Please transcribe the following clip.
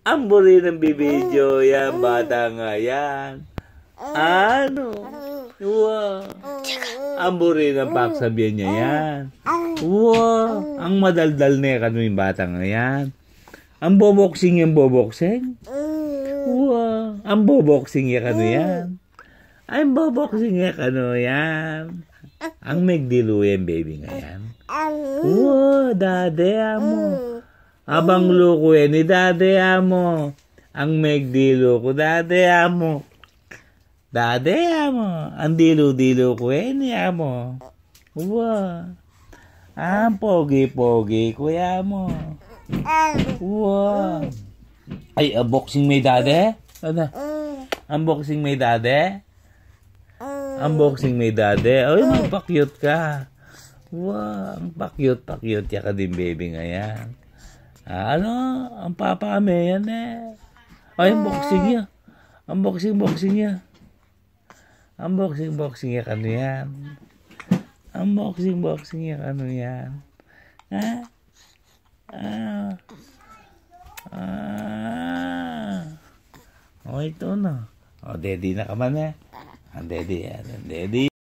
Ambo rin ang bibidyo yan, bata nga yan. Ano? Wow. Ambo rin ang paksabihan niya yan. Wow. Ang madaldal na yan, yung bata nga yan. Ang boboksing yung boboksing. Wow. Ang boboksing yan, yan. Ay, boboksing yan, yan. Ang megdilo yan, baby nga yan. Wow, dade mo. Abang luko yan, ni dade mo. Ang megdilo ko, dade mo. Dade mo. Ang dilo-dilo ko yan, niya mo. Wow. Ang pogi-pogi ko yan mo. Wow. Ay, boxing may dade? Ano? Unboxing may dade? Unboxing may dade? Ay, magpa-cute ka. Wow, ang pa-cute ya ka din, baby, nga yan. Ano? Ang papa kami yan eh. Ay, unboxing niya. Unboxing niya. Unboxing niya kano yan. Unboxing niya kano yan. Ha? Oh, ito na. Oh, daddy na ka man eh. Ang daddy yan. Ang daddy.